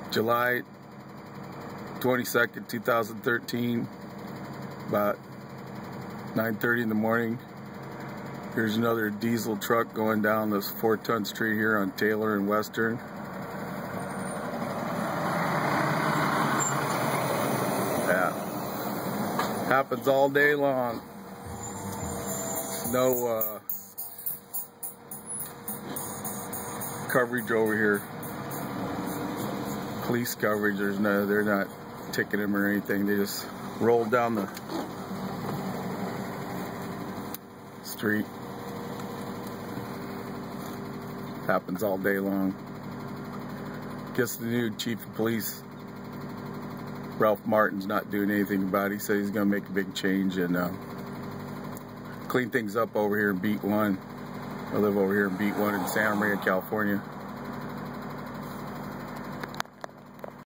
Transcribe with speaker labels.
Speaker 1: July 22nd, 2013, about 9:30 in the morning. Here's another diesel truck going down this 4-ton street here on Taylor and Western. Yeah, happens all day long. No coverage over here. Police coverage. They're not ticketing him or anything. They just roll down the street. Happens all day long. Guess the new chief of police, Ralph Martin's, not doing anything about it. He said he's going to make a big change and clean things up over here in Beat 1. I live over here in Beat 1 in Santa Maria, California.